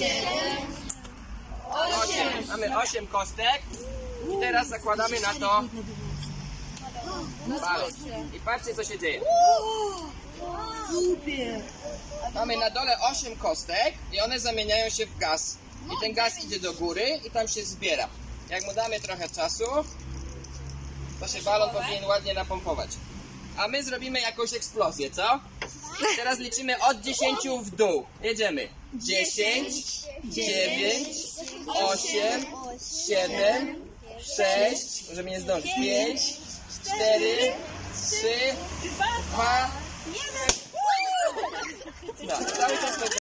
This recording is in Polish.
8. Mamy 8 kostek i teraz zakładamy na to balon. I patrzcie, co się dzieje. Super! Mamy na dole 8 kostek i one zamieniają się w gaz. I ten gaz idzie do góry i tam się zbiera. Jak mu damy trochę czasu, to się balon powinien ładnie napompować. A my zrobimy jakąś eksplozję, co? Teraz liczymy od 10 w dół. Jedziemy. 10, 9, 8, 7, 6, możemy nie zdążyć. 5, 4, 3, 2, 1. No, cały czas